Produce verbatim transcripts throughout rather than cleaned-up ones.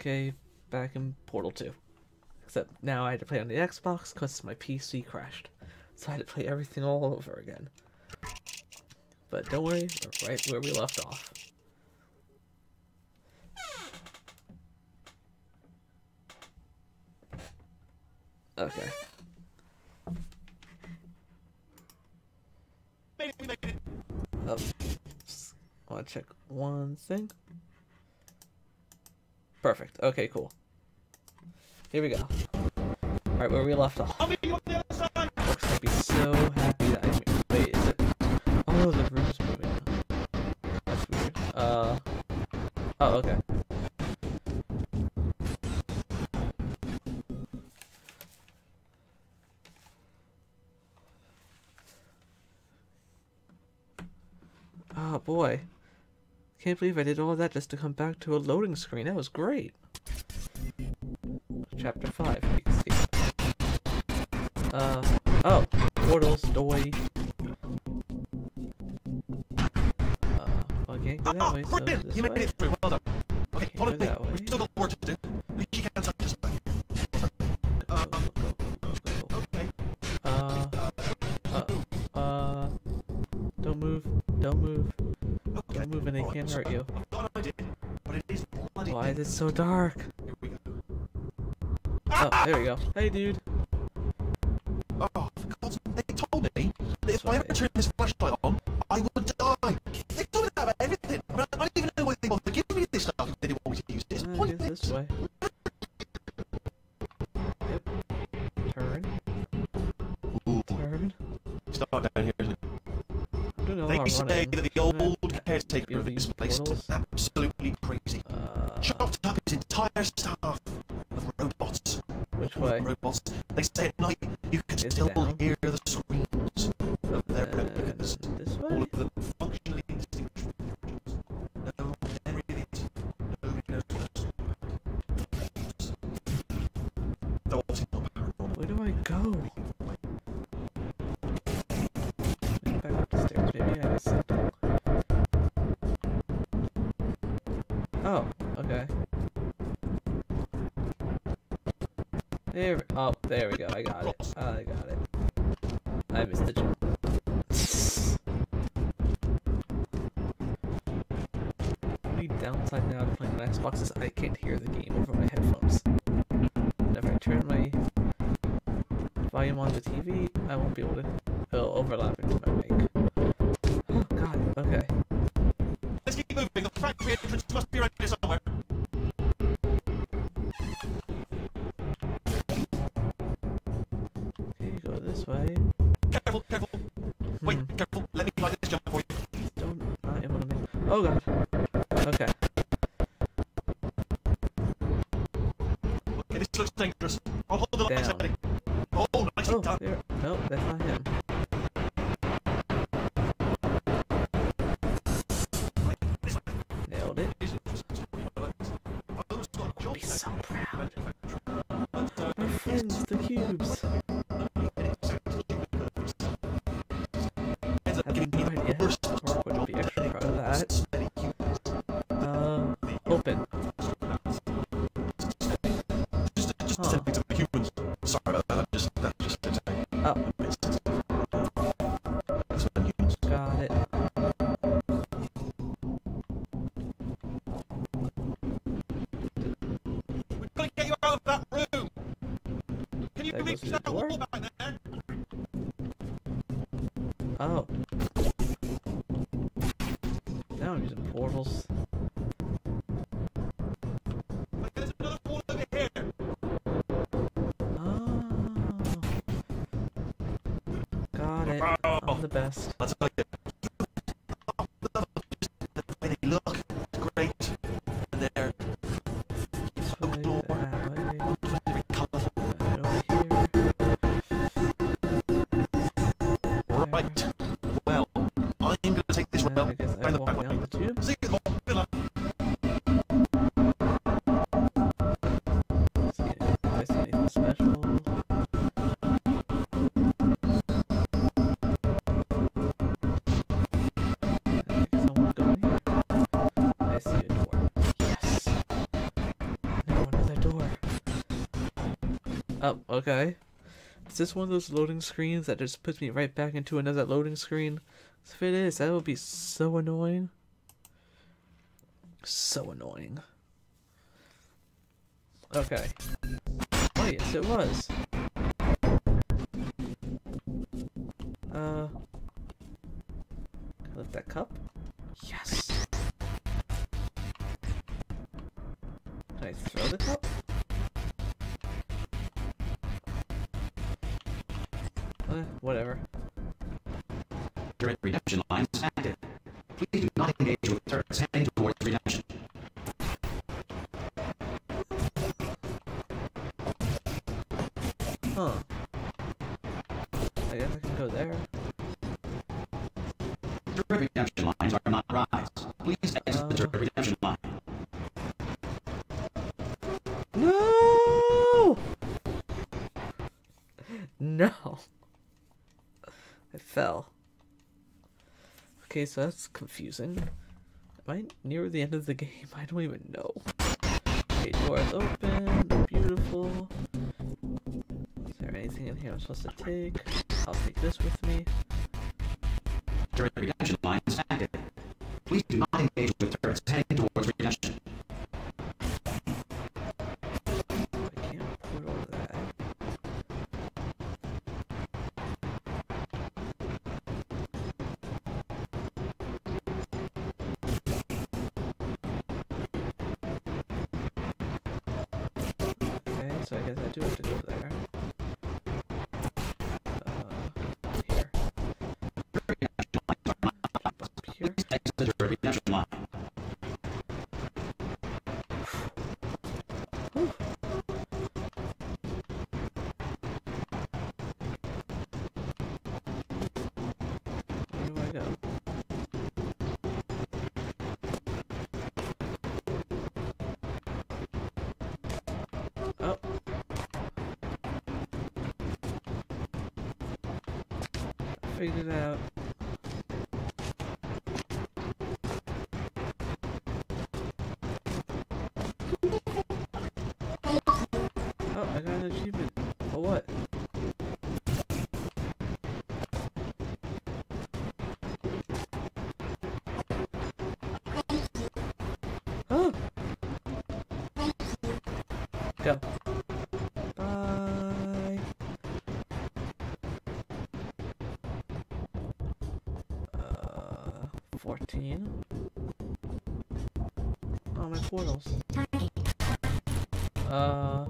okay back in Portal two. Except now I had to play on the Xbox because my P C crashed. So I had to play everything all over again. But don't worry, we're right where we left off. Okay. Oh, I want to check one thing. Perfect. Okay, cool. Here we go. Alright, where we left off. Looks gonna be so happy that I made. Wait, is it? Oh, the room's moving. That's weird. Uh. Oh, okay. Oh boy. Can't believe I did all that just to come back to a loading screen. That was great. Chapter five. Uh, oh, portals, doy. Uh, well, I can't go that way, so this You way. made it through, well done. Okay, Can't follow go me. that way. We've still got work to do. At least you can't touch this way. Go, go, go, go, go. Okay. Uh, uh, uh, don't move, don't move. Okay. Don't move and they Alright, can't so hurt you. I've got an idea, but it is bloody Why is it so dark? Here we go. Oh, there we go. Hey, dude. Oh, for God's sake, they told me that if I Sorry. ever turn this flashlight on, I would die. They told me that about everything. I, mean, I don't even know why they bothered giving me this stuff if they didn't want me to use it. It's Uh, I pointless. guess this way. Yep. Turn. Ooh, Turn. it's dark down here, isn't it? I don't know They how I'm say running. that the Shouldn't I old caretaker give of this these place portals? is absolutely crazy. Uh, Chopped up his entire staff of robots. which way? Robots. They say at night you can Is still down? hear the screams of their Uh, replicas. this All way? of them functionally indistinguishable. No, there it is. Nobody knows what else. Though obviously not paranormal. Where do I go? Maybe back up the stairs. Maybe I missed something. Oh, okay. There. Oh, there we go. I got it. I got it. I missed the jump. The only downside now to playing on Xbox is I can't hear the game over my headphones. And if I turn my volume on the T V, I won't be able to. It'll overlap into my mic. Oh god, okay. Let's keep moving. The factory entrance must be around here somewhere. Okay, go this way. Careful, careful. Wait, Hmm. careful. Let me try this jump for you. Don't. I am gonna make. Oh god. Okay. Okay, this looks dangerous. I'll hold the line Down. steady. Oh, nicely Oh, done. there. No, that's not him. This way. Nailed it. Is interesting. I almost got a job Be so there. proud. But, uh, My friends, the cubes. Haven't tried yet. Work would be extra proud of that. Uh, open. Just, just Huh. send me to the humans. Sorry about that. Just, that's just a Oh, humans. got it. We've got to get you out of that room. Can you That reach goes through that the door? wall back there? Oh. Now I'm using portals. Okay, there's another wall over here. Oh. Got it. I'm the best. That's like it. The way they look, it's great. And they're This so way, close. that way. Very colourful. Right over here. Right. Well, I'm going to take this Uh, route I guess by I the walk back down way. the tube. See you, Villa. See, do I see anything special? I guess I won't go in here. I see a door. Yes! No Oh, okay. Is this one of those loading screens that just puts me right back into another loading screen? If it is, that would be so annoying. So annoying. Okay. Oh yes, it was. Uh, can I lift that cup? Yes. Can I throw the cup? Uh, whatever. Redemption lines active. Please do not engage with turrets heading towards redemption. Huh. I guess I can go there. Turret redemption lines are not rise. Please exit Uh, the turret redemption line. No! No. I fell. Okay, so that's confusing. Am I near the end of the game? I don't even know. Okay, doors open. Beautiful. Is there anything in here I'm supposed to take? I'll take this with me. Turret redemption lines active. Please do not engage with turrets heading towards redemption. I can't put all that. Okay, so I guess I do have to go there. Uh, here. Up here. Please exit the turret redemption line. Whew. Where do I go? Oh. I figured it out. Oh, I got an achievement. For what? Oh! Go. Bye. Uh, fourteen. Oh, my portals. Uh.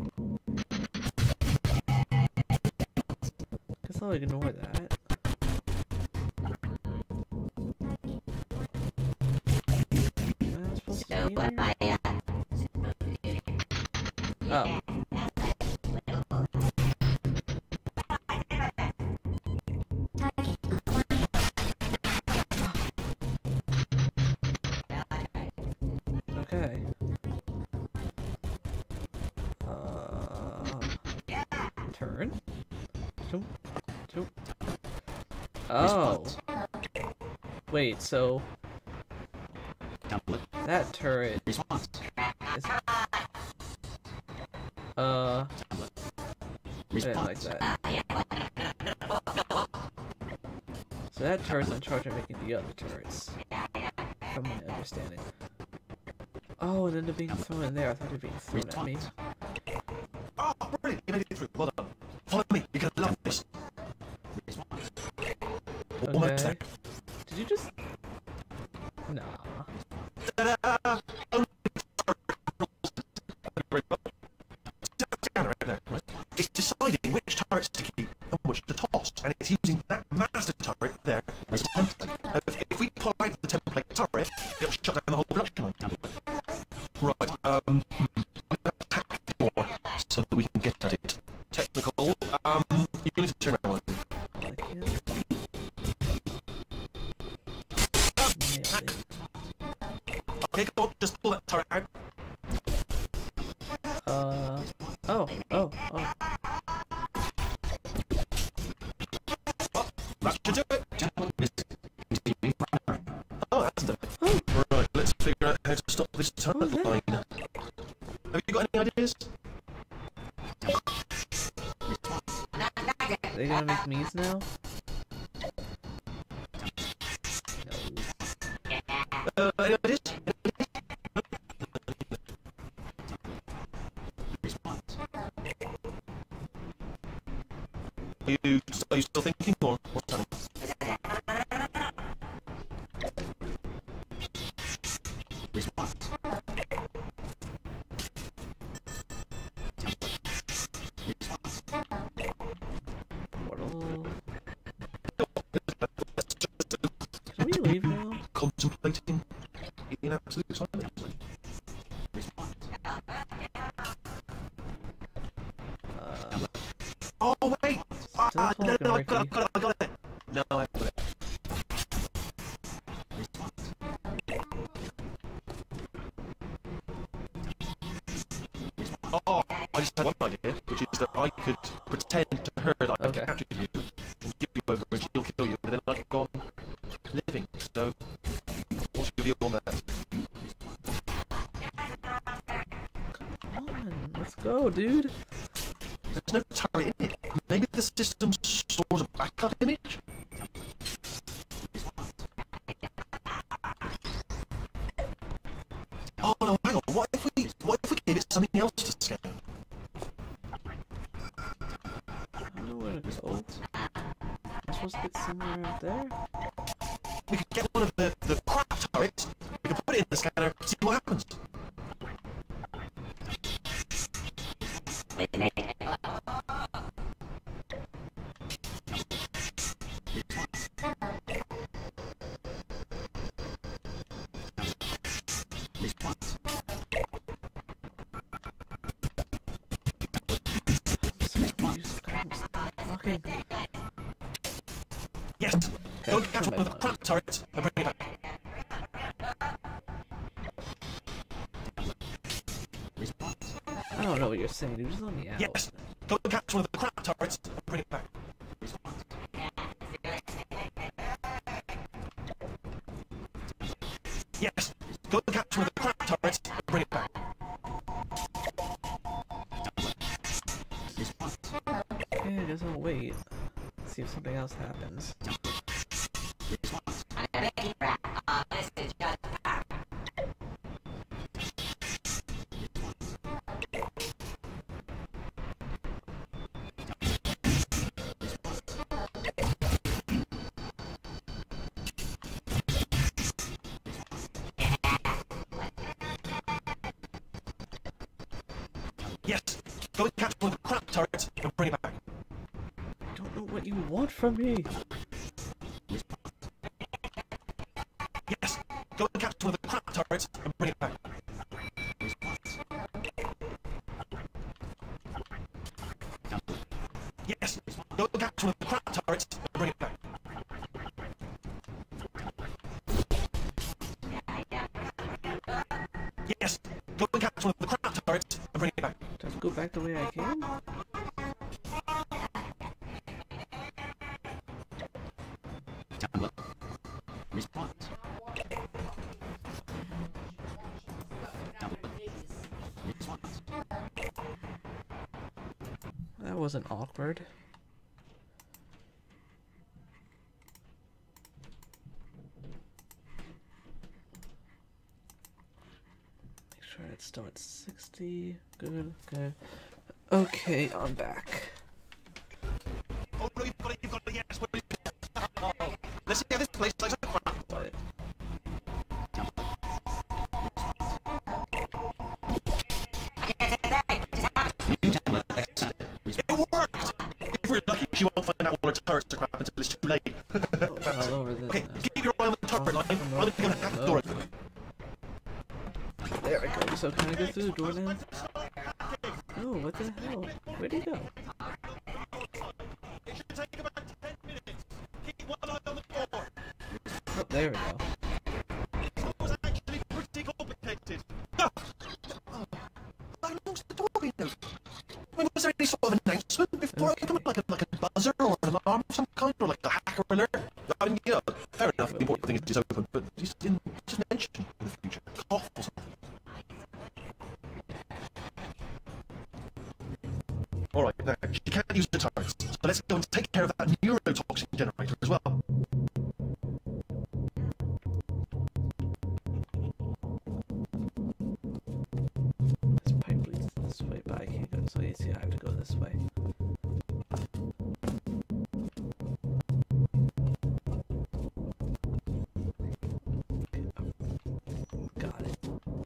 Guess I'll ignore that. Am I supposed to be here? Oh. Okay. Uh, turn. Zoom. Zoom. Oh. Wait, so Template. that turret Response. is. Uh. I didn't like Response. that. So that turret's in charge of making the other turrets. From my understanding. Oh, and then they're being thrown in there. I thought they were being thrown at me. Oh, brilliant! You made it through. Well done. Follow me. You're gonna love this. Response. Almost Okay. there. Did you just? Nah. Ta-da! It's deciding which turrets to keep and which to toss, and it's using that master turret there as a template. Uh, If, if we pull out the template turret, it'll shut down the whole production line. Right, um, I'm gonna pack more so that we can get at it. Technical, um, you need to turn around. I can't. Nailed it. Okay, go on, just pull that turret out. Uh. Oh. Oh. Oh. That should do it. Oh, that's done it. Right, let's figure out how to stop this turret Oh, yeah. line. Have you got any ideas? they gonna make me's now? No. Uh, it is. Are you, are you still thinking, or what's happening? Can we leave now? Contemplating in absolute silence. Uh, oh wait! Ah, Still no, talking, no, I got, Ricky. it, I got it, I got it. No, I got it. Oh, I just had one idea, which is that I could pretend to her that I Okay. captured you and give you over and she'll kill you, but then I could go on living. So, what's your view on that? Come on, let's go, dude. There's no turret in it. Maybe the system stores a backup image? Oh no, hang on. What if we what if we gave it something else to scan? I don't know where to go. I'm supposed to get somewhere out there? We could get one of the, the crap turrets, we could put it in the scanner, see what happens. Okay. Yes! Go and catch one of the crap turrets and bring it back. I don't know what you're saying, dude. Just let me out. Yes! Go and catch one of the crap turrets and bring it back. Yes! Go and catch one of the crap turrets and bring it back. Okay, I guess I'll wait. See if something else happens. Yes! Go and catch one of the crap turrets and bring it back. I don't know what you want from me. Yes! Go and catch one of the crap turrets and bring it back. Yes! Go and catch one of the crap turrets and bring it back. Yes! Go and catch one of the crap turrets and bring it back. Do I have to go back the way I came? That wasn't awkward. Make sure it's still at sixty. Good, good. Okay, I'm back. Oh no, you've got it, you've got it, yes! Where is it? Oh, let's see how this place looks like crap. But It worked! If we're lucky, she won't find out all her turrets are crap until it's too late. all over this. Okay, now. keep your eye on the turret line. I'm gonna hack the door. There we go. So can I go through the door now? Oh, what the hell? Where'd he go? It should take about ten minutes. Keep one eye on the door. Oh, there we go. It was actually pretty complicated. Ah! How long's the door been open? I mean, was there any sort of announcement before Okay. it came, like a, like a buzzer or an alarm of some kind, or like a hacker alert? I mean, you know, fair enough, the important thing is it's open, but just didn't just mention in the future. Cough or something. Alright, now, she can't use the turrets, so let's go and take way. See, I have to go this way. Got it.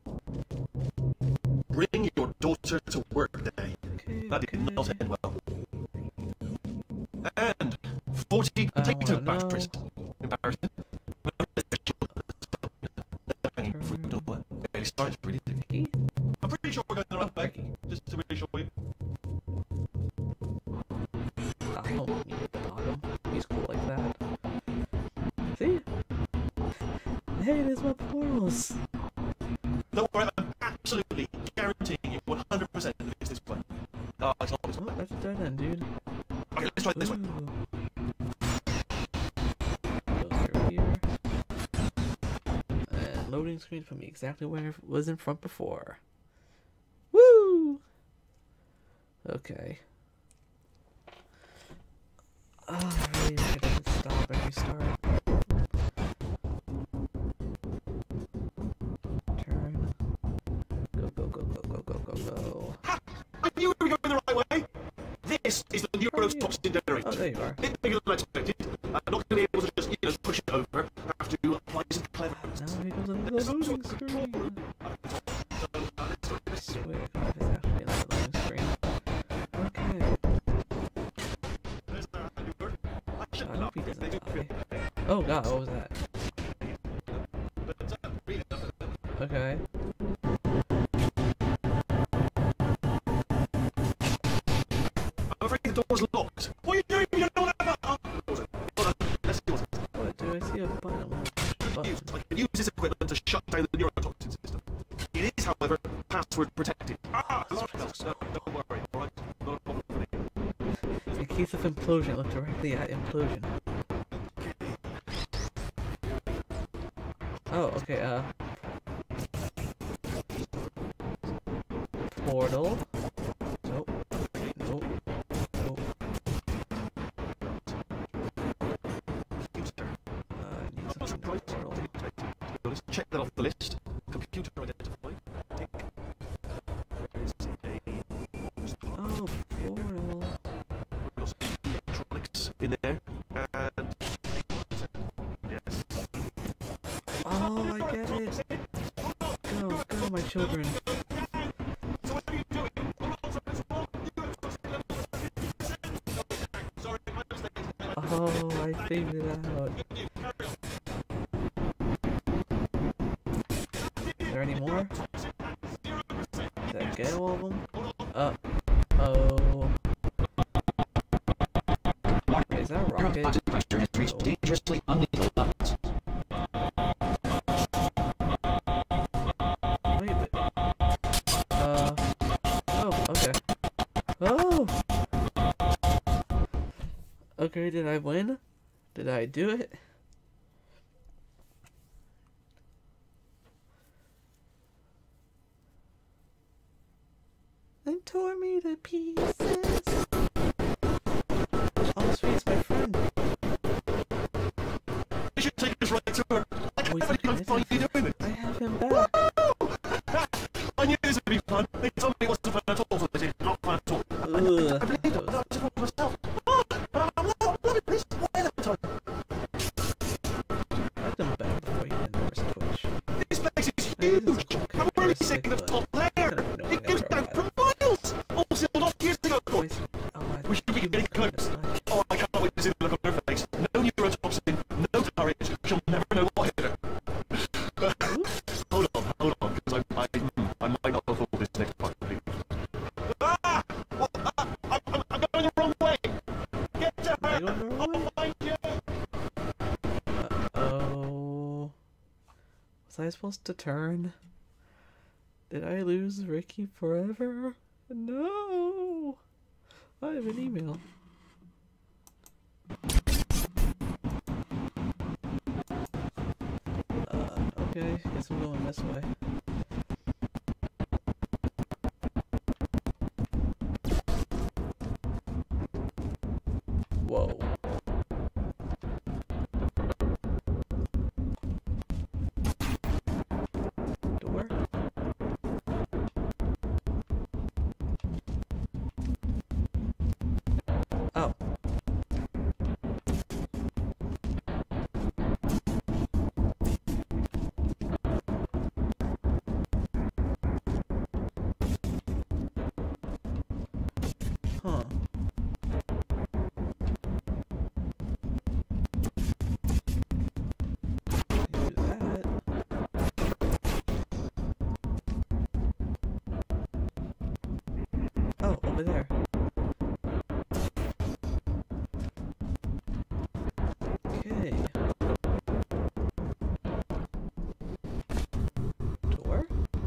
Bring your daughter to work today. Okay, That okay. did not end well. And forty potato Oh, no. batteries. Embarrassing. Started pretty Ricky? I'm pretty sure we're going the right Oh, way. Ricky. Just to really show you. I don't need to dog him. He's cool like that. See? Hey, there's my portals. Don't worry, I'm absolutely guaranteeing you one hundred percent that it's this way. Oh, it's not this Oh, way. that's a dead end, dude. Okay, let's try it this way. Ooh. Goes through here. And loading screen for me exactly where it was in front before. Woo! Okay. Oh, really? It doesn't stop and restart. Turn. Go, go, go, go, go, go, go, go. Ha! I knew we were going the right way. This is the neurotoxin generator. Oh, there you are. Bit bigger than I expected. I'm not going to be able to just, you know, push it over. I have to apply some clever. Now he goes into the loading screen. Swear to God, it's actually in the loading screen. Okay. I hope he doesn't die. Oh God, what was that? Okay. I'm afraid the door's locked. What are you doing? You don't know that. Oh, hold on. Let's see what's What? Do I see a button? Button. used. I can use this equipment to shut down the neurotoxin system. It is, however, password protected. Ah, no, don't worry, all right? Not a problem for me. In case of implosion, look directly at implosion. Oh, okay, uh... Portal. Nope. Nope. Nope. Computer. Uh, I need Password something right. to portal. Let's check that off the list. Computer identified. Tick. There's a Oh, portal. got some electronics in there. And yes. Oh, I get it. Go, go, my children. So what are you doing? Hold on, sorry, sorry, my mistake. Oh, I figured it out. Is there any more? Did I get all of them? Uh oh. Wait, is that a rocket? Pressure has reached dangerously unlethal levels. Wait, wait. Uh. Oh, okay. Oh! Okay, did I win? Did I do it? And tore me to pieces. Oh, sweet, it's my friend. You should take us right to her. I can't Wait, believe I'm is finally it- doing it. I have him back. I knew this would be fun. They told me it wasn't fun at all, so they said not fun at all. I Ugh, believe that it. was- I just want myself. Oh, I'm loving this. Why the time? I've done better before you did nervous twitch. This place is Hey, this is huge. okay. I'm really This is sick of good. top there. I don't know It goes why I down never for miles. All sealed off years ago. Oh, I see. Oh, I We should be getting close. Oh, I can't wait to see the look on her face. No neurotoxin, no turret. She'll never know what hit her. Hold on, hold on, because I, I, I might not have thought this next part. Ah! What? Ah! I'm, I'm, I'm going the wrong way. Get to Am I her. going the wrong I'll way? find you. Uh-oh. Was I supposed to turn? Did I lose Ricky forever? No! I have an email. Uh, okay, guess I'm going this way. Whoa. Door? over there. Okay. Door?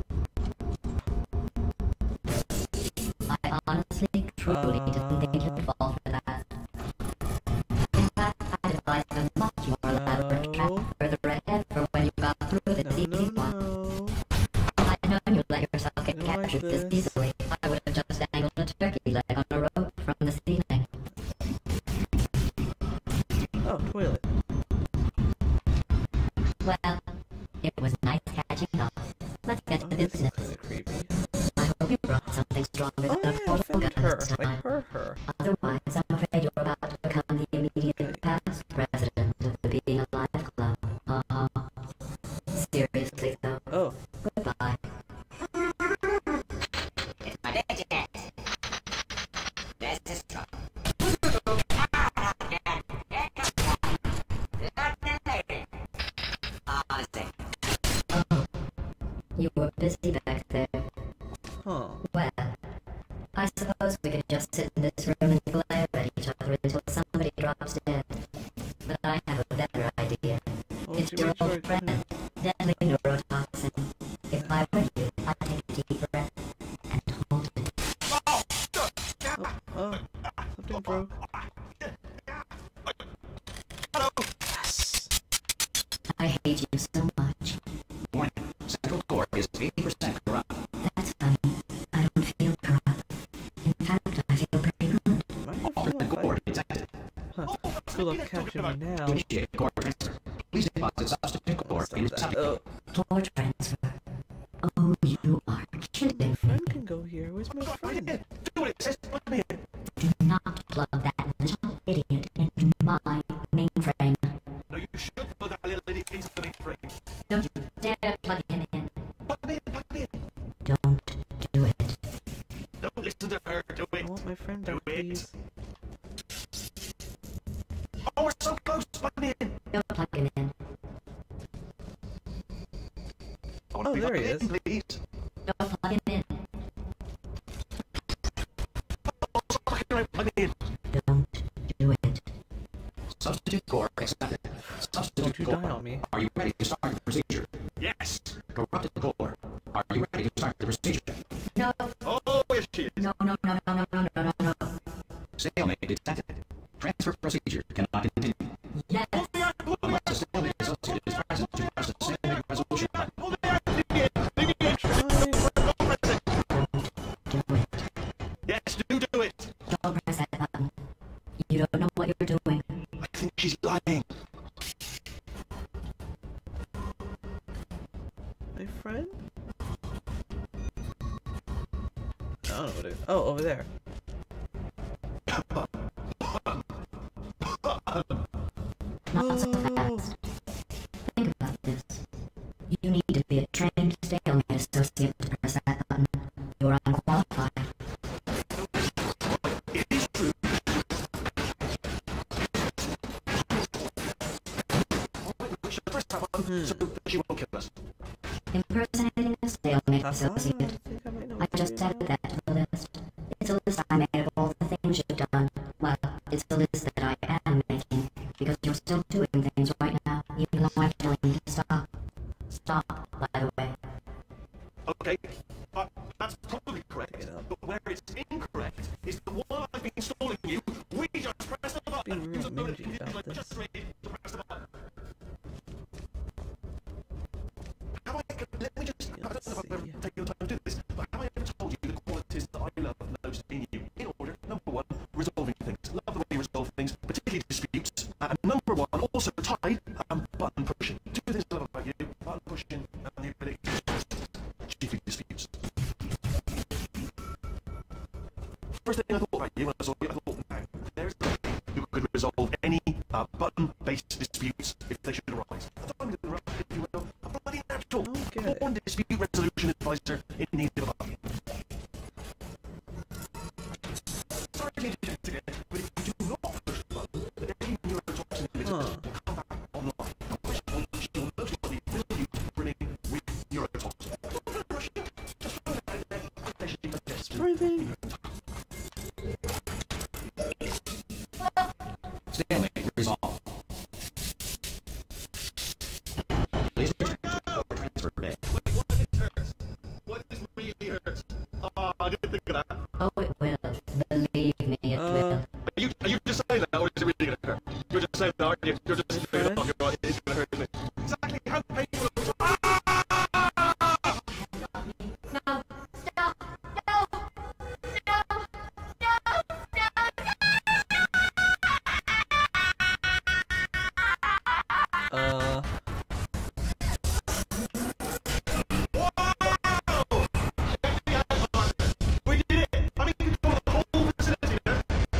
I honestly, truly Uh, didn't think you'd fall for that. In fact, I devised a much more elaborate trap no. further ahead for when you got through the No, easy no, one. no. If I'd known you'd let yourself get I don't like captured this this. easily, I would have just dangled a turkey leg on a rope from the ceiling. Oh, toilet. Well, it was nice catching up. Let's get Oh, to this is business. kind of creepy. I hope you brought something stronger Oh, than a yeah, I portal found gun her. this I time. heard her. Otherwise, I'm afraid you're about to become the immediate past president of the Being Alive Club. Uh-huh. Seriously, though. Oh, Goodbye. It's my digit. This is trouble. Honestly. Oh, you were busy back there. huh. Well, I suppose we could just sit in this room and glare at each other until somebody drops dead. But I have a better idea. Well, It's she your made sure old it friend, didn't- deadly neurotoxin. If I were you, I'd take a deep breath and hold it. Oh, oh, something broke. Yes. I hate you so much. Warning. Central core is eighty percent corrupt. That's funny. I don't feel corrupt. In fact, I feel pretty good. Might have Alternate felt core like- detected. Huh. Good luck catching me now. Initiate core transfer. Please deposit substitute core Stop in that. subject. Oh, Core transfer. Oh, you are kidding me. friend can go here. Where's my friend? Do it, sis. Let me in. Do not plug that little idiot into my mainframe. No, you should put that little idiot into the mainframe. Don't you dare plug him in. Plug me in, plug me in. Don't do it. Don't listen to her. Do I it. want my friend Do back, it. please. Oh, we're so close. Plug me in. Don't plug him in. I want Oh, to be there plugged he in, is. please. Don't plug him in. Oh, plug me in, plug me in. Don't do it. Substitute core accepted. Don't Substitute you core. die on me. Are you ready to start the procedure? Yes. Corrupted core. Are you ready to start the procedure? No, Oh, yes, she is. no, no, no, no, no, no, no, no, no. Stalemate detected. Transfer procedure cannot continue. Yes. Unless a stalemate associate is present to press the stalemate resolution button. Do it. Yes, do do it. Don't press that button. You don't know what you're doing. I think she's lying. My friend? I don't know what it is. Oh, over there. Not so fast. Think about this. You need to be a trained stalemate associate to press that button. You're unqualified. It is true. We should press that button so that she won't kill us. Impersonating a stalemate I associate. think I might know I what just it is. added that to the list. It's a list I made of all the things you've done. Well, it's a list that I am making, because you're still doing things right now, even though I'm telling you to stop. Stop, by the way. Okay, uh, that's probably correct. Pick it up. But where it's incorrect is the one I've been installing you. We just press the button. Being real Use the bullet mingy to about this. just ready to press the button. Have I, let me just, I don't know if I've ever see. taken the time to do this, but have I ever told you the qualities that I love most in you? In order, number one, resolving things. Love the way you resolve things, particularly disputes. And number one, also tied, um, button pushing. Two things I love about you, button pushing and the ability to chiefly disputes. First thing I thought about you when I saw you, I thought, wow, there's the way who could resolve any uh, button-based disputes if they should arise. I thought I'm going to write, if you will, a bloody natural, don't get it. born dispute resolution advisor in need of a button. Sorry to interject again, but if you do not push the button, the daily neurotoxin emitter Huh. will come back online, at which point she will most likely fill you bringing with neurotoxin. Just throw that out there, in case she suggests Breathing. Oh, it will. Believe me, it Uh, will. Are you, are you just saying that, or is it really going to hurt? You're just saying that, aren't you? You're just saying that, you're right, it's going to hurt, isn't it? Exactly how painful it was. No, stop, no, no, no, Uh. We did it! I mean, you control the whole facility now.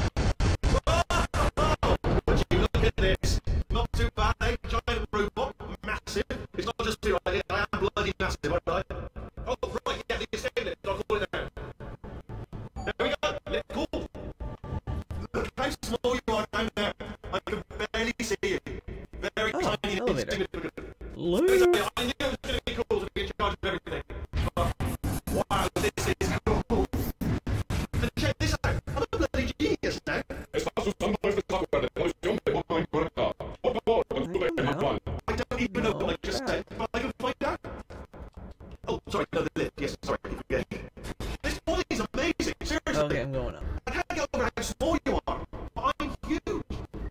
Whoa! Would you look at this? Not too bad, eh? Giant robot, massive. It's not just two, I I am bloody massive, aren't I? Oh, right, yeah, the escape lift. I'll call it now. There we go, lift cool. Look how small you are down there. I can barely see you. Very Oh, tiny, elevator. insignificant. Luke. I knew it was going to be cool to be in charge of everything. But, wow, this is cool. And check this out. I'm a bloody genius now. I don't even know what I just said, but I can find out. Oh, sorry, no, the lift. Yes, sorry, I keep forgetting. This body is amazing, seriously. Okay, I'm going up. I can't get over how small you are, but I'm huge.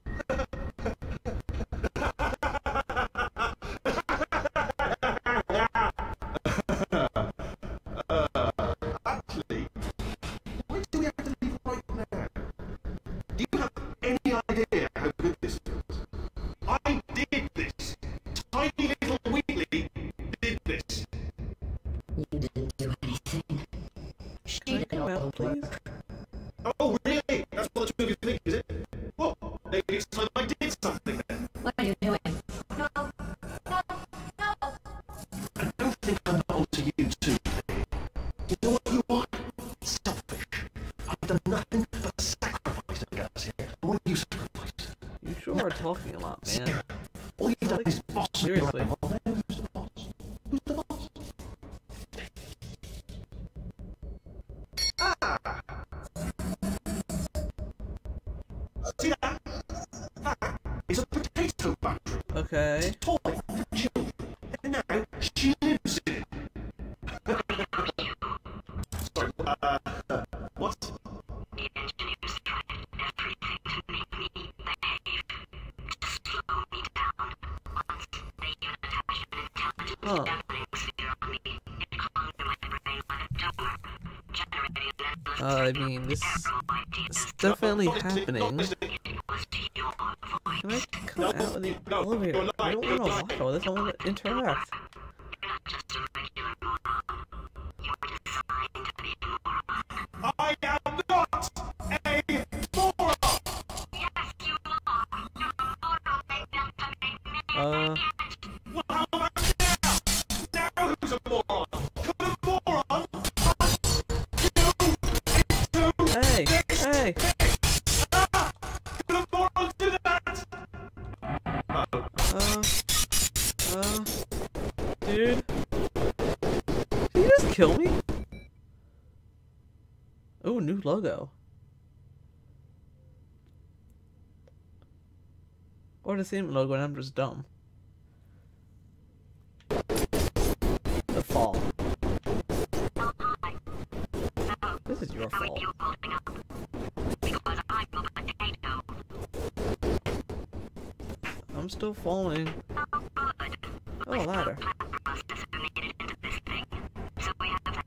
uh, actually, why do we have to leave right now? Do you have any idea how good this feels? I did this. Tiny little Wheatley did this. You didn't do anything. She Can I did come all out, the please? work. Oh, really? That's what the two of you think, is it? Well, maybe it's time I did something then. What are you doing? no, no, no. I don't think I'm on to you too. You know what you are? Selfish. I've done nothing but sacrifice against here. What have you sacrificed? You sure are talking a lot, man. Zero. All you've done is boss me Seriously. around. Well, then who's the boss? Who's the boss? Ah! See that? That is a potato factory. Okay. Toy for children. And now she lives in it. Sorry, uh, what? The engineers tried everything to make me behave, to slow me down. Once the unit attachment intelligence Huh. deafening sphere on me, it clung to my brain like a tumor, generating an endless Uh, I stream mean, of this narrow ideas. is definitely Not listening, not happening. listening. It was your voice. Can I come out of the elevator? I don't want to walk all this. I want to interact. You're not just a regular moron. You were designed to be a moron. I am not a moron! Yes, you are. You're a moron made them to make me. Uh, Well, how about now? Now who's a moron? Could a moron punch you into hey, hey. Could a moron do that? Uh, uh, dude. Did you just kill me? Oh, new logo. Or the same logo and I'm just dumb. The fall. This is your fault. You holding up. Because I'm a potato. I'm still falling. Oh, good. Oh, a ladder. Plant processor made it into this thing. So we have that.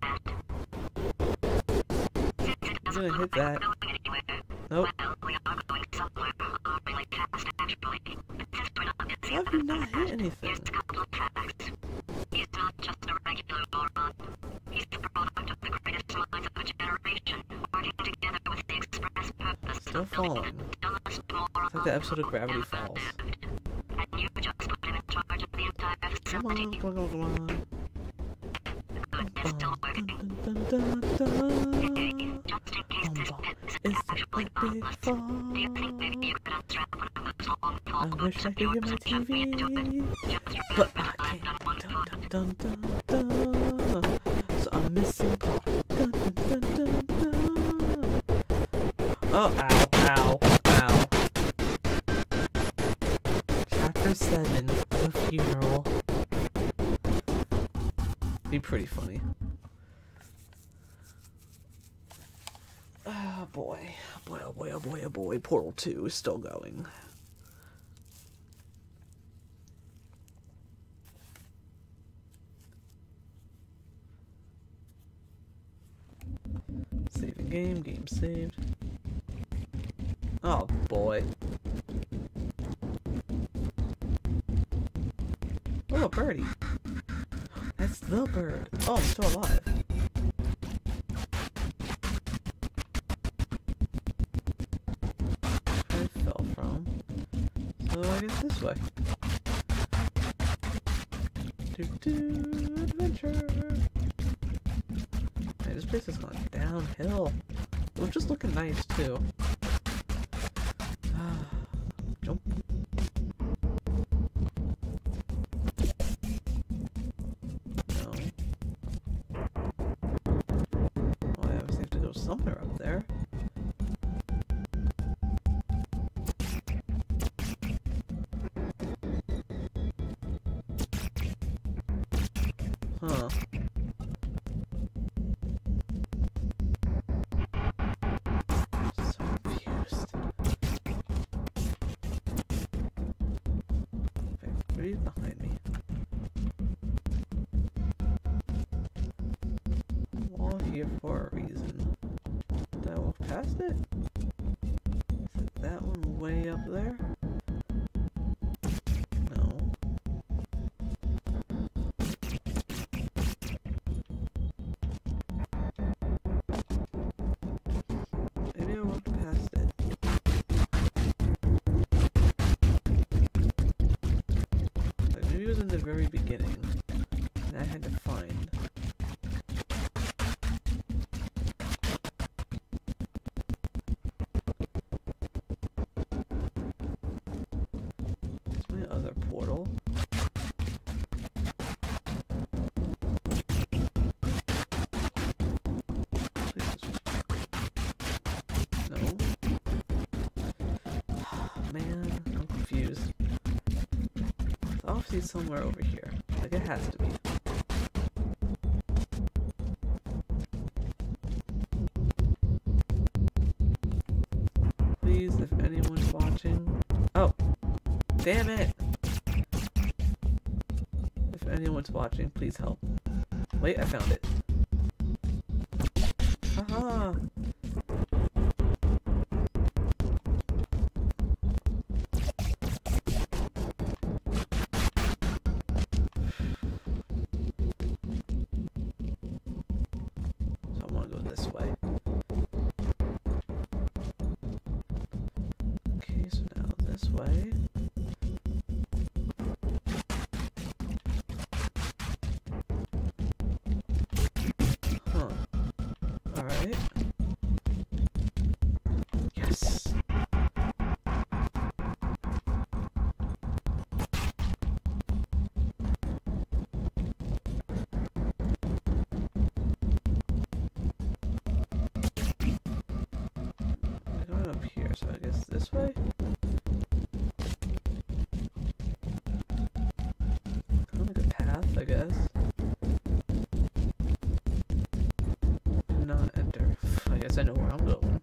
Since it I'm doesn't gonna hit look that. like we're going anywhere, Nope. well, we are going somewhere uh, really fast, actually. But since we're not busy How have you not hit anything? here's a couple of facts. He's not just a regular moron. He's the product of the greatest minds of a generation, working together with the express purpose Still of building falling. the dumbest moron It's like the episode of Gravity ever Falls. lived. And you just put him in charge of the entire Come facility. on, come on, come on. Good, it's still working. Dun, dun, dun, dun, Hey, dun. just in case this Bum, pit is It's a actually big harmless, fall. do you think maybe you could unstrap one of those long I tall wish boots I of could get yours my and tuck me into it? T V, Just but remember I that I've done one can't. foot. Dun, dun, dun, dun. So I'm missing part. Dun, dun, dun, dun, dun. Oh, ow, ow, ow. Chapter seven, The Funeral. Be pretty funny. Oh boy, boy, oh boy, oh boy, oh boy. Portal two is still going. Saving game, game saved. Oh boy. Oh, a birdie. That's the bird. Oh, I'm still alive. I fell from. So I guess this way. Do do adventure. Man, this place has gone downhill. It was just looking nice too. Jump. No. Oh, I obviously have to go somewhere up there. Huh. So confused. Wait, what is behind me? I'm all here for a reason. Did I walk past it? Is it that one way up there? No. Maybe I walked past it. Like maybe it was in the very beginning, and I had to find. It's my other portal. Please just- No. Man, I'm confused. It's obviously somewhere over here. Like it has to be. Please, if anyone's watching. Oh! Damn it! If anyone's watching, please help. Wait, I found it. Haha! So I want to go this way. Okay, so now this way. Huh. Alright. Yes! I'm going up here, so I guess this way? Kind of like a path, I guess. Do not enter. I guess I know where I'm going.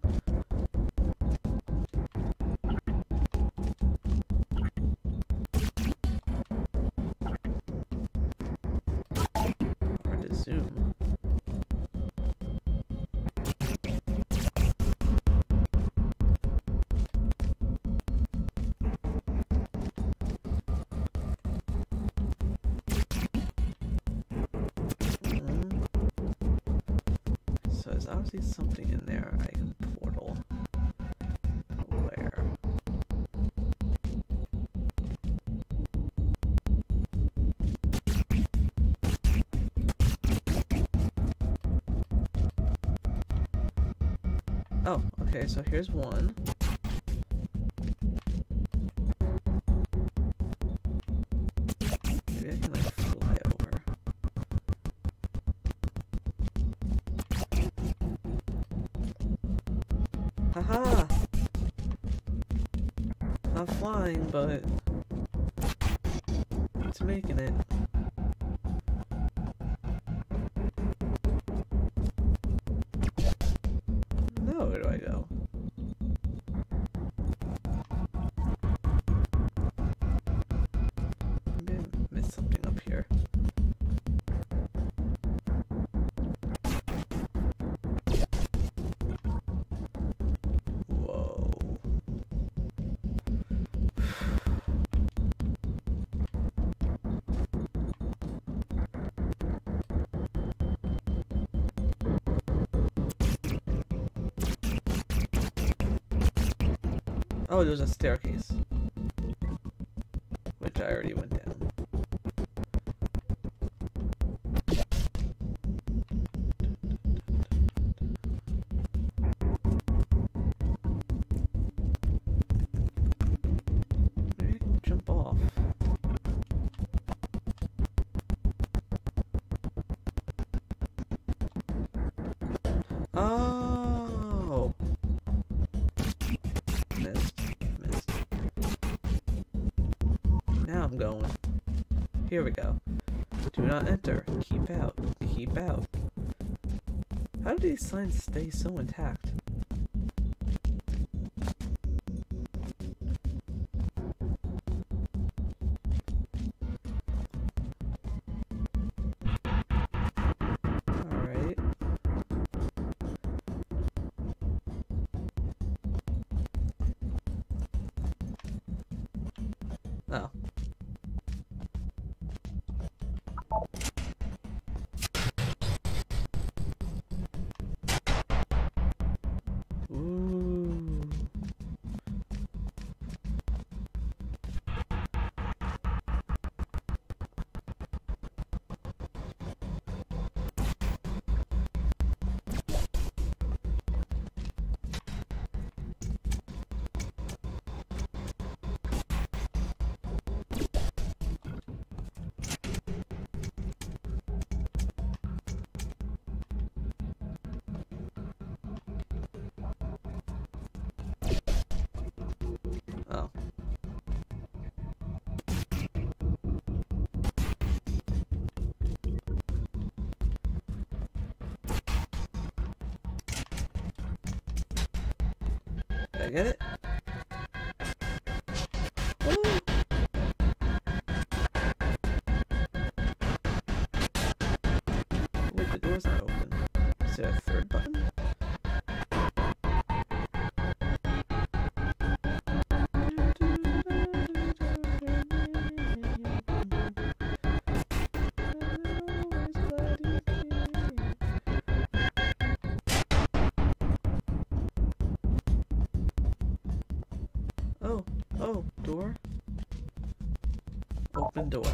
Hard to zoom. Mm. So there's obviously something in there I can portal. Where? Oh, okay, so here's one. Maybe I can like fly over. Haha! Not flying, but it's making it. No, where do I go? Oh, there's a staircase. Which I already went down. Maybe I can jump off. Oh! Missed. Missed. Now I'm going. Here we go. Do not enter. Keep out. Keep out. How do these signs stay so intact? Alright. Oh. Ooh. Oh. Did I get it? Woo! Wait, the door's not open. Is there a third button? Oh, oh, door. Open door.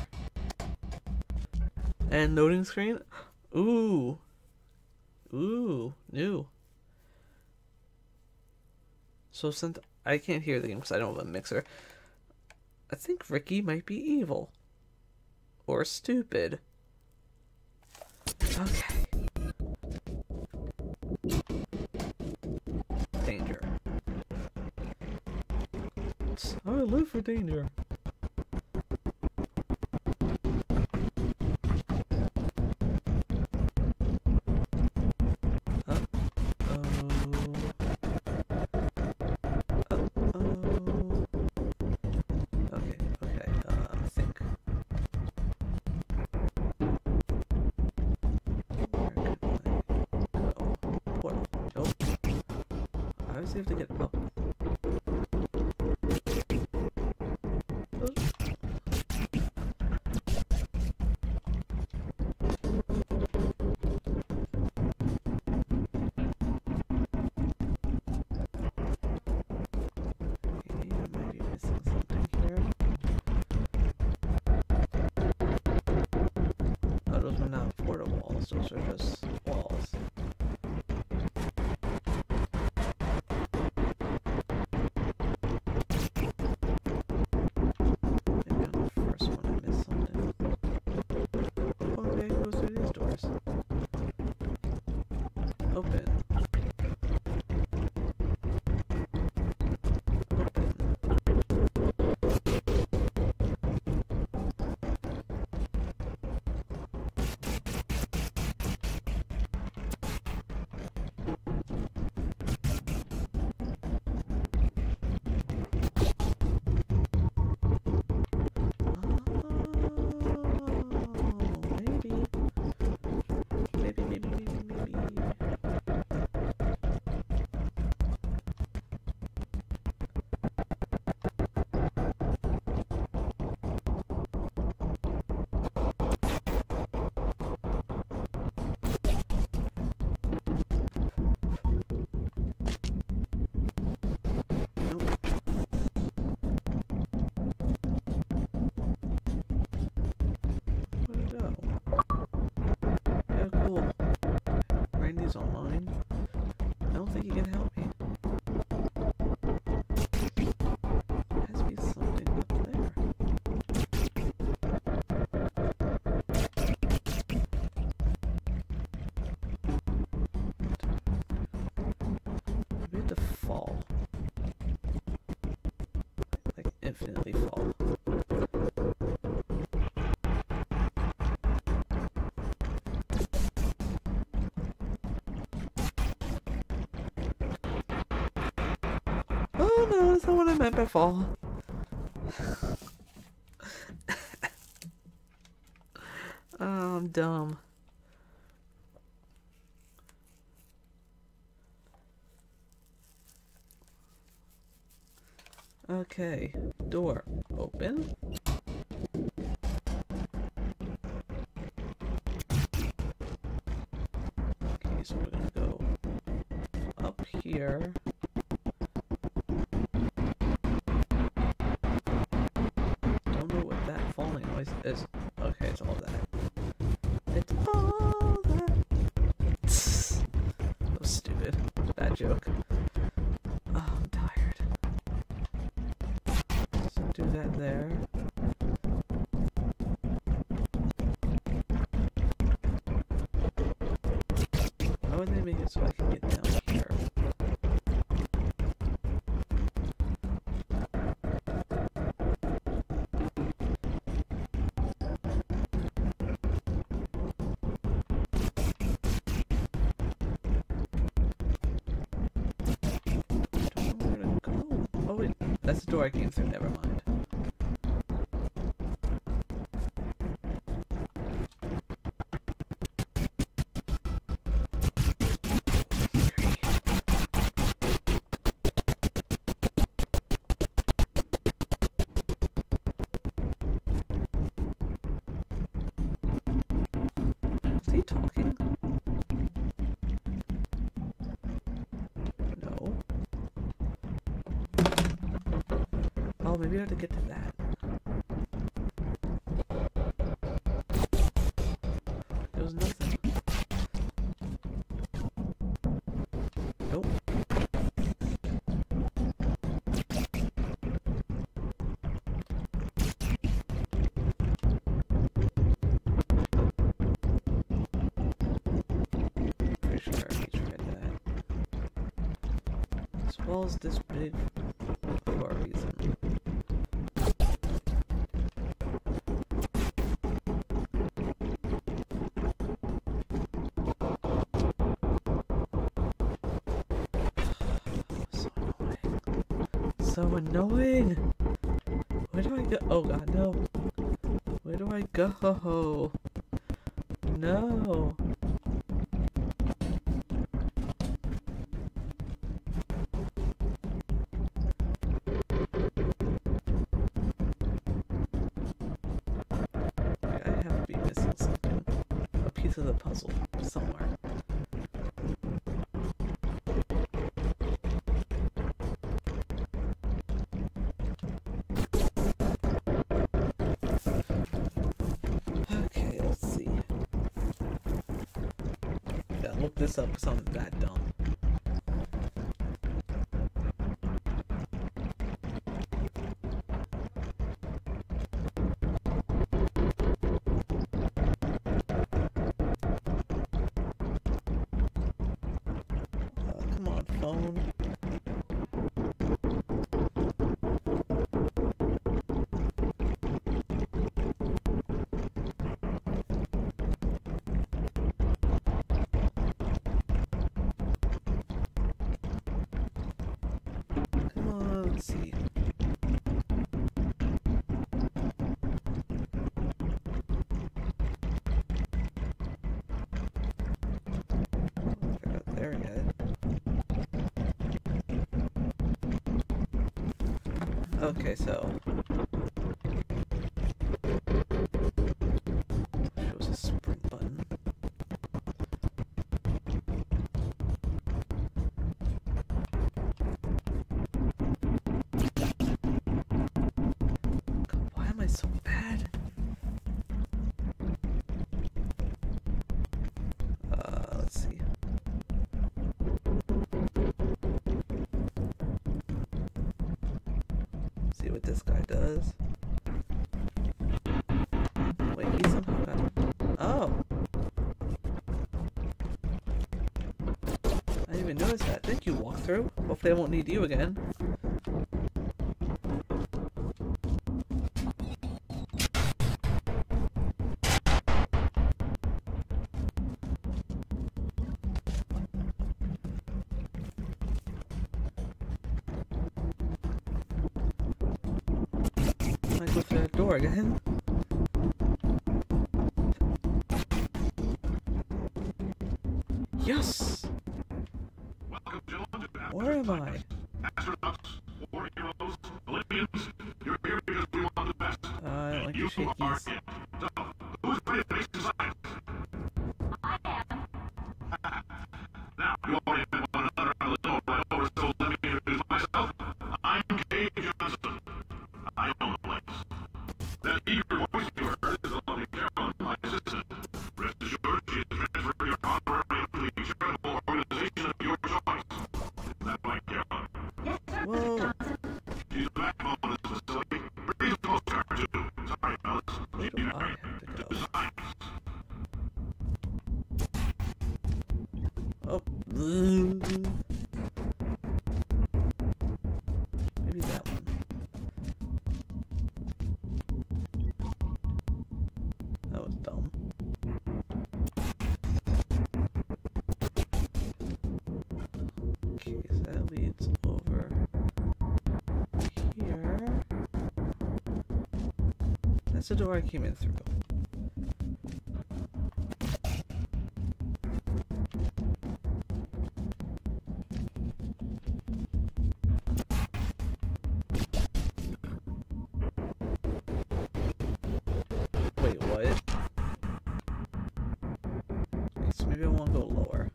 And loading screen. Ooh. Ooh, new. So since I can't hear the game because I don't have a mixer, I think Ricky might be evil. Or stupid. Okay. Danger. I live for danger. You have to get up. Okay, I might be missing something here. Oh, those were not portal walls, those are just walls. Open. Open. is online. I don't think he can help me. There has to be something up there. Maybe we have to fall. Like infinitely fall. Oh no, that's not what I meant by fall. Oh, I'm dumb. Okay, door open. Okay, so we're gonna go up here. Don't know what that falling noise is. Okay, it's all that. It's all that. That was stupid. Bad joke. Oh, I'm tired. So do that there. Why would they make it so I can get down here? That's the door I came through, never mind. Is he talking? No. Oh, maybe I have to get to that. There was nothing. Nope. Pretty sure I already tried that. As well as this big for a reason. So annoying. Where do I go? Oh god, no. Where do I go? No. I have to be missing something. A piece of the puzzle somewhere. Look this up because I'm that dumb. Uh, come on, phone. Let's see. I got there yet. Okay, so shows a sprint button. So bad. Uh, let's see. see what this guy does. Wait, he somehow got... Oh! I didn't even notice that. Thank you, walkthrough. Hopefully I won't need you again. I go through that door again. Yes! Welcome, gentlemen, to Where am I? astronauts, war heroes, Olympians. You're here because we want the best. Uh, I don't like You the are shakies. it. So, who's ready to face the science? I am. Now, you already met one another on the door right over, so let me introduce myself. I'm Kay Johnson. I own the place. That eager voice you heard is the lovely Carolyn, my assistant. Rest assured, she has transferred your honorary to the charitable organization of your choice. Is that right, Carolyn? Yes, sir, Whoa. Mister Johnson. She's the backbone of this facility. Breathe a postcard, too. Sorry, fellas. Where You do need I her have to to go? science. Oh. Maybe that one. That was dumb. Okay, so that leads over here. That's the door I came in through. Wait, what? Okay, so maybe I want to go lower.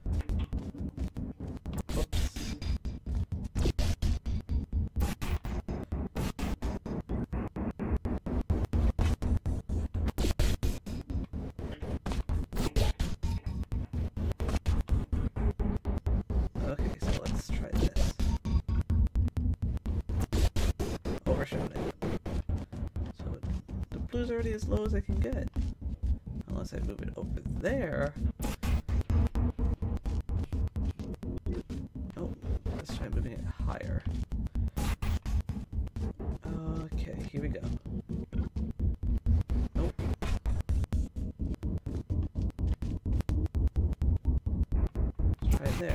Oops. Okay, so let's try this. Overshooting. So the blue's already as low as I can get. Unless I move it over there. Oh, let's try moving it higher. Okay, here we go. Nope. Let's try it there.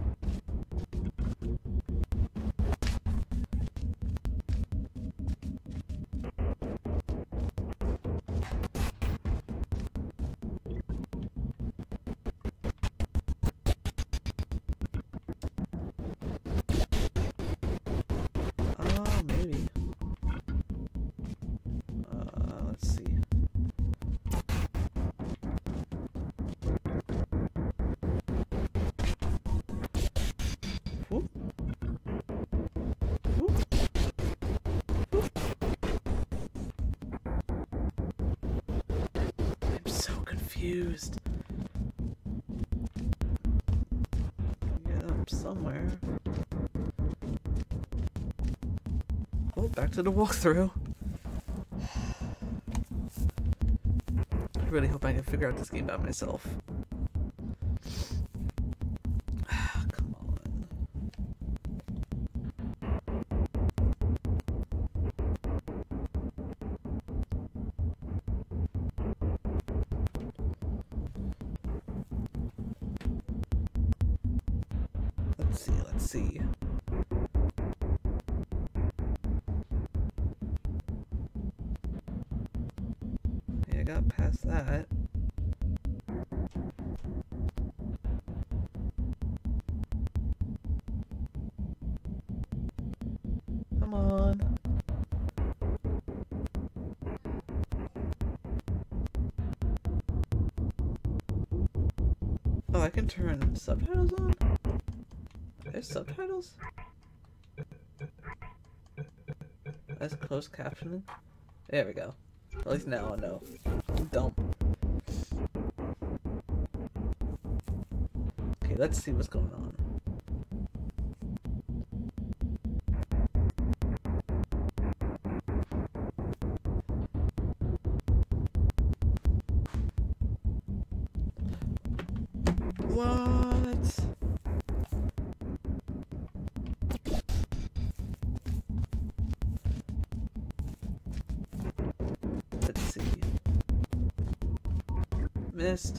Oh, maybe. Uh, let's see. Whoop. Whoop. Whoop. I'm so confused. Get up somewhere. Oh, back to the walkthrough. I really hope I can figure out this game by myself. Come on. Let's see, let's see. Yeah, I got past that. Come on. Oh, I can turn subtitles on? There's subtitles? That's closed captioning? There we go. At least now I know. I'm dumb. Okay, let's see what's going on. What? Let's see. Missed.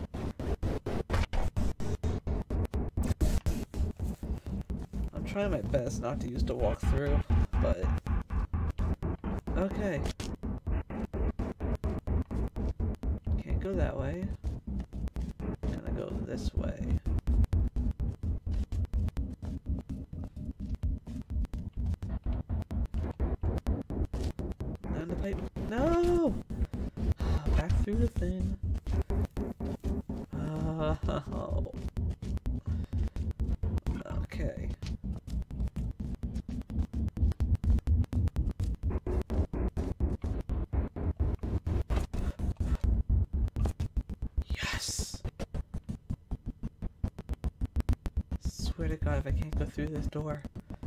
I'm trying my best not to use the walkthrough, but okay. Can't go that way. Gonna go this way. Down the pipe. No! Back through the thing. Oh. Okay. Yes! Swear to God, if I can't go through this door.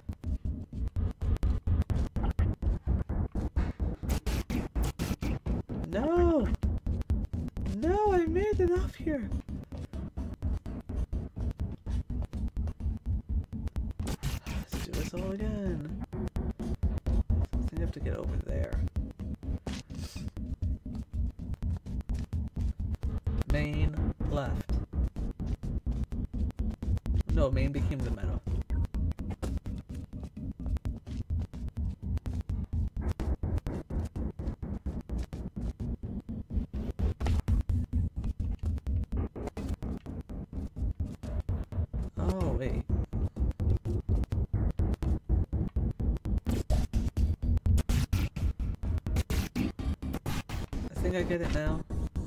No! No, I made it up here! Let's do this all again. I think I have to get over there. Main left. No, main became the metal. Oh, wait. I think I get it now.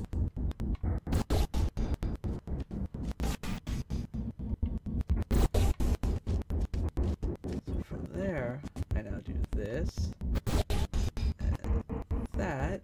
So from there, I now do this, and that.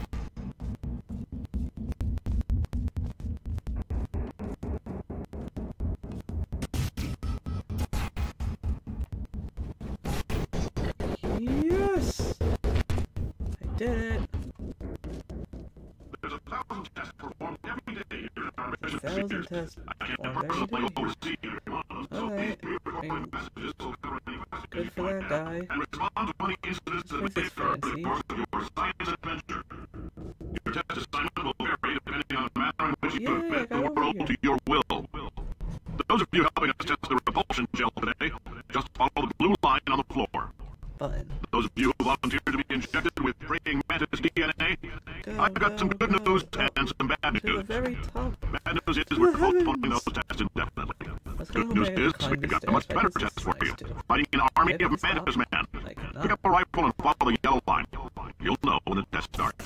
Yes! I did it! There's a thousand tests performed every day here in our mission Thousand procedures. tests I can't performed every personally day. oversee every one of them, so Alright. please I mean, report messages so thorough an good investigation for right that now, guy. and respond to any incidents that This may is occur in the fancy. course of your science adventure. Your test assignment will vary depending on the manner in which you Yay, I fit got the over world here. to your will. Those of you helping us test the repulsion gel today, just follow the blue line on the floor. Button. Those of you who volunteered to be injected with praying mantis D N A, Go, I've got go, some good go, news go. and some bad To the news. very top. Bad news is To we're the postponing heavens. those tests indefinitely. Let's Good go news back is and we've climb got these a much stairs. I better guess test it's for nice you. too. Fighting an army Can I of stop? mantis man. I cannot. Pick up a rifle and follow the yellow line. You'll know when the test starts.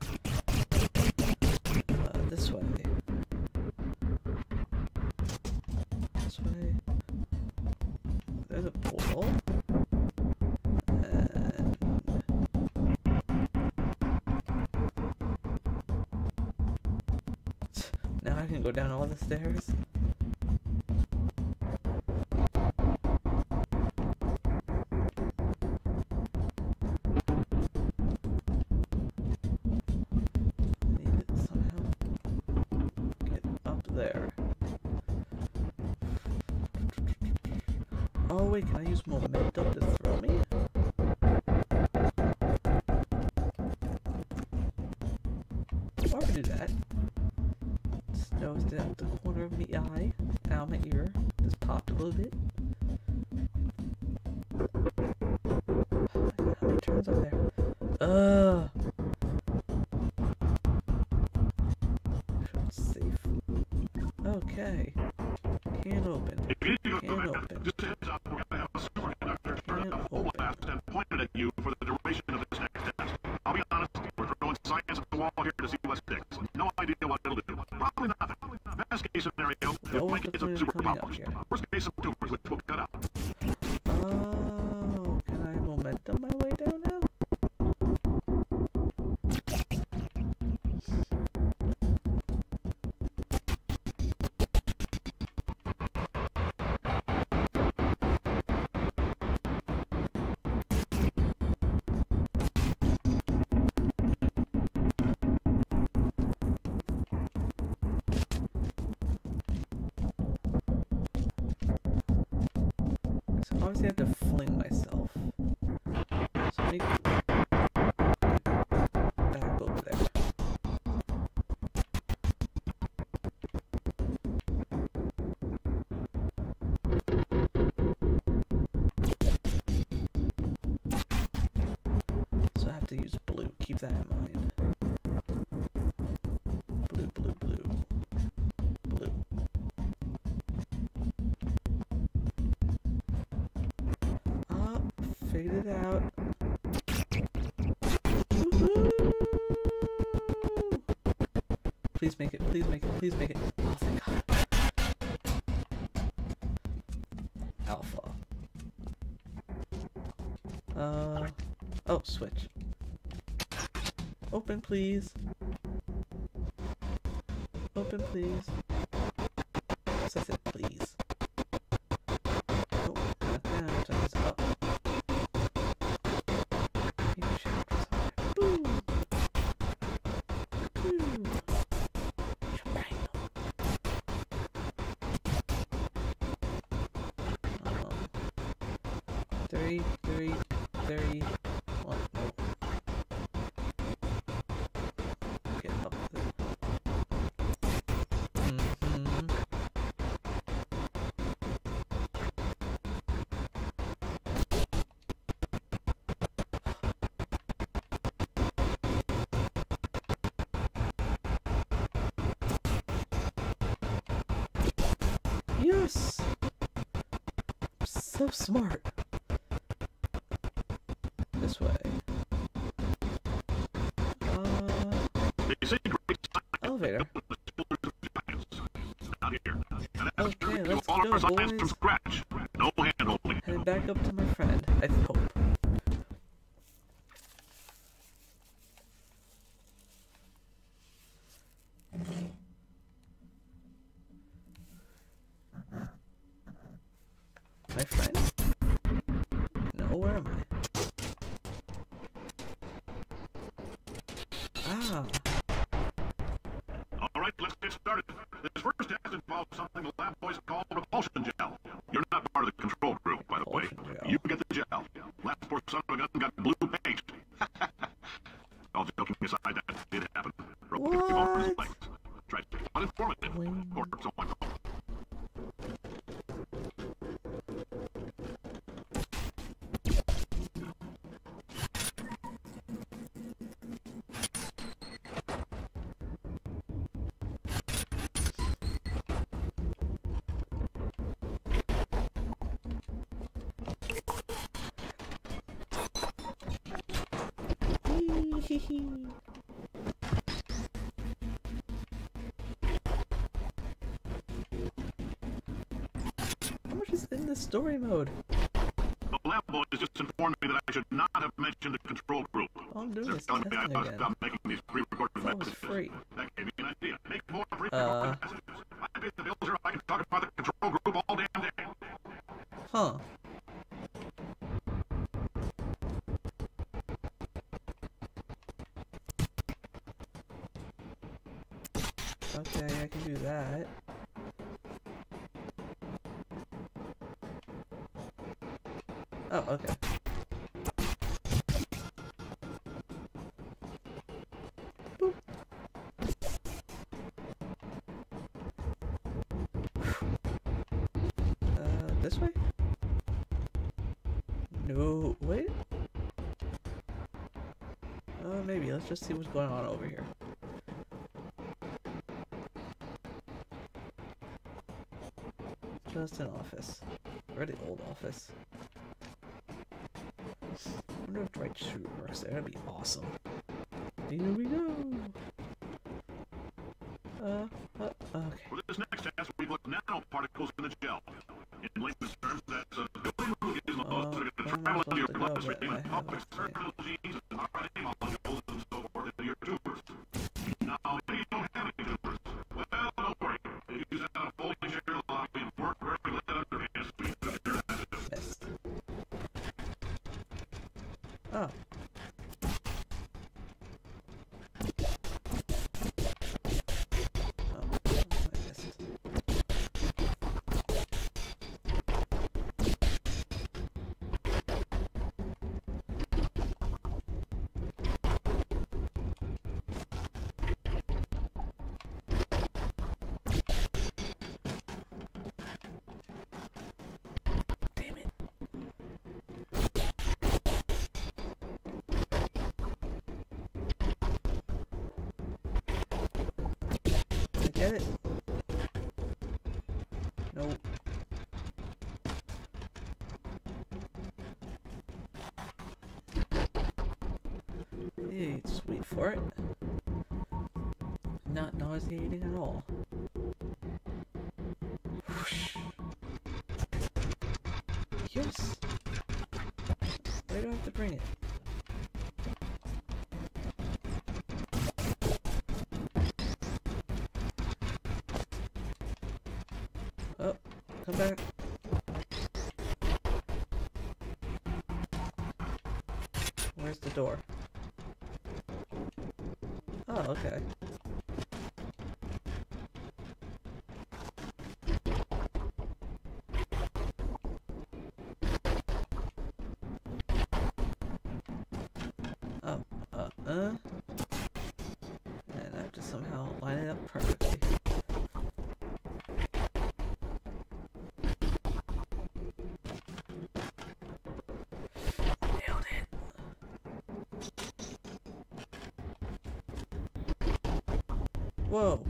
Uh, this way. This way. There's a portal. And... now I can go down all the stairs. I need to somehow get up there. Oh wait, can I use momentum to throw me? Or I can do that. Just noticed it at the corner of my eye. Ow, my ear just popped a little bit. How many turns are there? Ugh. It's safe. Okay. Can open. Can open. Just a heads up, we're gonna have a superconductor Can a full open. blast and pointed at you for the duration of this next test. I'll be honest, we're throwing science at the wall here to see what sticks. No idea what it'll do. Probably nothing. Best case scenario, No it one's might get some coming up superpowers. here. Worst case, some tumors which we'll cut out. Oh, can I momentum my way down now? obviously I have to fling myself. So maybe back over there. So I have to use blue. Keep that in mind. Blue, blue, blue. Blue. Ah, figured it out. Please make it, please make it, please make it. Oh, thank God. Alpha. Uh, oh, switch. Open, please. Open, please. Yes, I said please. Oh, not down, turn this up. Maybe shaft was high. Boom! Boom! Shabang! Um, three, three, three, one, nope. Get up there. Mm-hmm. Yes! So smart. This way. Uh, elevator. Okay, let's go, boys. No hand holding. Heading back up to my friend, I hope. My friend? No, where am I? Ah. Alright, let's get started. This first test involves something the lab boys call repulsion gel. You're not part of the control group, by the way. You get the gel. Last poor son of a gun got blue paint. All joking aside, that did happen. Broke his bone in his legs. Tried to be uninformative. Or so I thought. How much is in the story mode? The lab boys just informed me that I should not have mentioned the control group. All I'm doing They're is telling me I testing must again. stop making these pre-recorded That was messages. free. That gave me an idea. Make more Uh. pre-recorded messages. I paid the bills here. I can talk about the control group all damn day. Huh. Okay, I can do that. Oh, okay. Boop. Uh, this way? No, wait. Uh, maybe. Let's just see what's going on over here. Just an office. Or the old office. I wonder if Dwight Schrute works there. That'd be awesome. Here we go. Uh, uh, okay. For this next test, we put nanoparticles in the gel. In layman's terms, that's a building organism Uh, that are I going to don't know travel into your if I'll have to go, bloodstream but I and have pump a external genes and R N A molecules and so forth into your tumors. Now, maybe you don't have any tumors. Well, don't worry. Use that a folding chair lock and work very late underhand speed of your acid. Missed. Oh. Oh, I missed. get it? Nope. Hey, just wait for it. Not nauseating at all. Whoosh. Yes! Why do I have to bring it? Oh, come back. Where's the door? Oh, okay. Oh, uh, uh. And I have to somehow line it up perfectly. Nailed it. Whoa.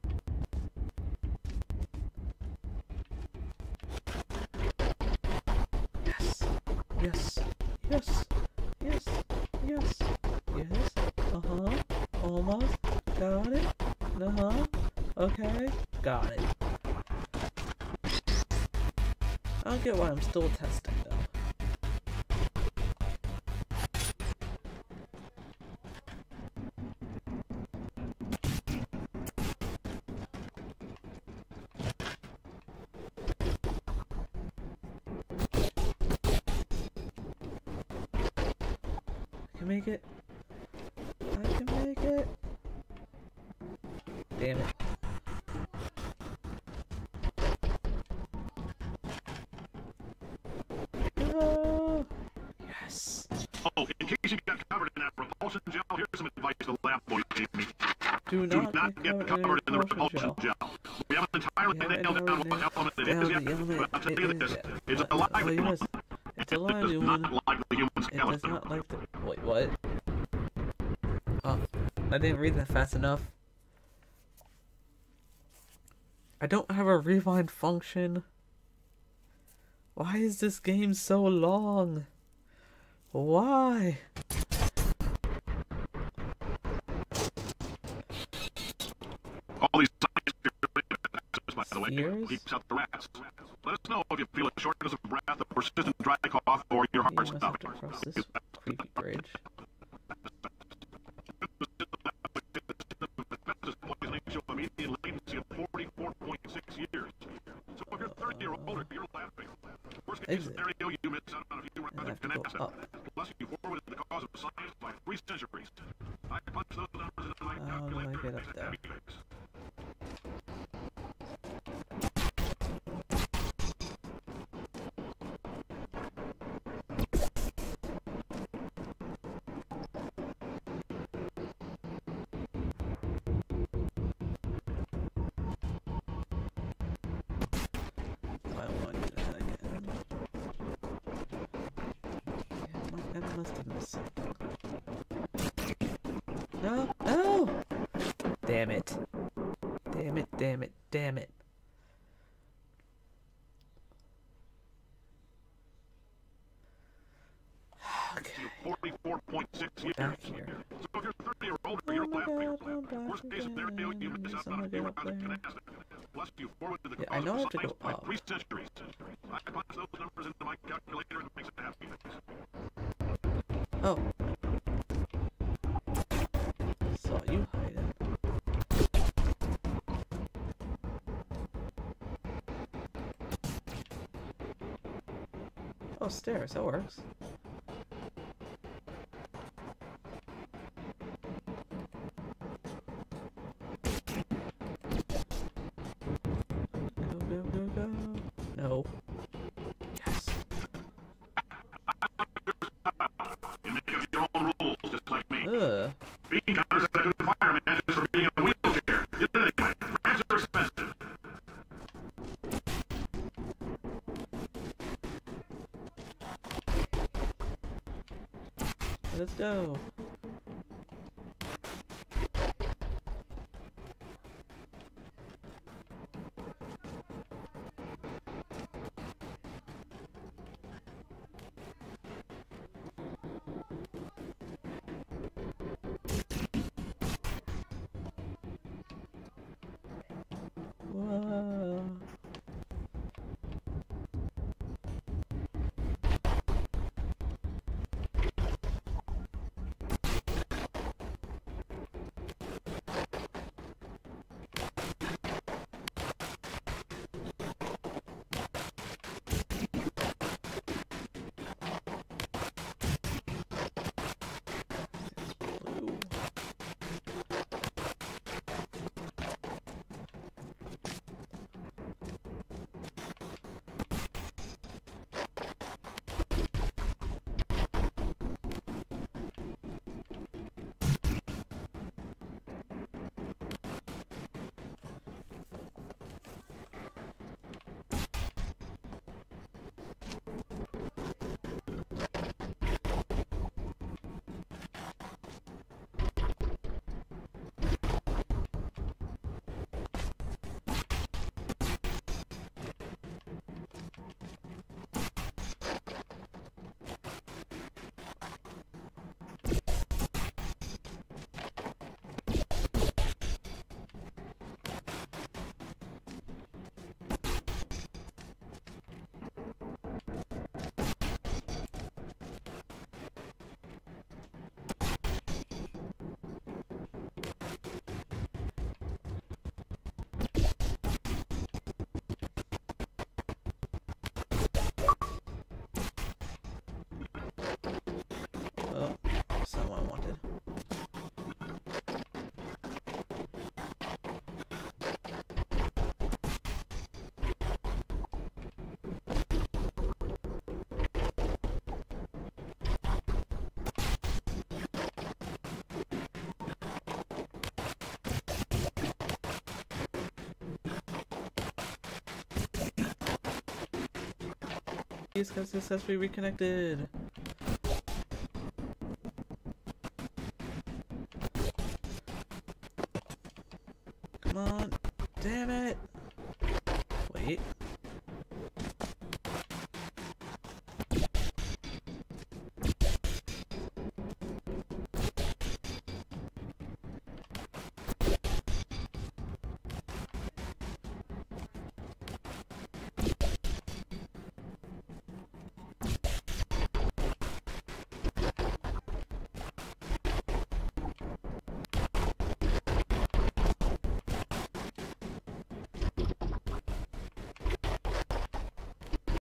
Yes. Yes. Yes. Yes. Yes. Yes. Uh-huh. Almost. Got it. Uh-huh. Okay. Got it. I don't get why I'm still testing though. I can make it. I can make it. Damn it. Oh, yes. Oh, in case you got covered in that repulsion gel, here's some advice the lab boy gave me. Do Do not, not get covered in the repulsion gel. We haven't entirely We haven't nailed down entirely what element it nailed is yet, the element but I'll tell it you is this, yet. it's a I'll live tell you one. this. It's a It live does one. not like the human It does skeleton. not like the. Wait, what? Oh, I didn't read that fast enough. I don't have a rewind function. Why is this game so long? Why? All these science theories, by the way, Spheres? keeps out the rats. Let us know if you feel a shortness of breath, a persistent dry cough, or your You heart must have stopping. to cross this creepy bridge. Poisoning show a median latency of forty-four point six years. So if you're thirty or older, you're laughing. Worst case Exit. scenario, you miss out on a few And I rounds have of to go Knesset. up. Plus, you forwarded the cause of science by three centuries. I punch those numbers into my How do I calculator get and up make a there? happy face. I don't want to do that again. Yeah, I must have missed something. No, no! Damn it. Damn it, damn it, damn it. Okay. forty-four point six years. Back here. So if you're thirty or older, Oh you're my laughing. god, I'm back Worst case scenario, you again. miss out Someone on a few get up rounds of there. Knesset. Plus, you forwarded the Yeah, I cause know I of have to science go by up. three centuries. I punch those numbers into my calculator and it makes a happy face. Oh. Saw you hiding. Oh, stairs, that works. Go, go, go, go. No. Yes. You make up your own rules, just like me. Ugh. Being counters a good fireman just for being in a wheelchair. You did it anyway. Ramps are expensive. Let's go. He's got successfully reconnected.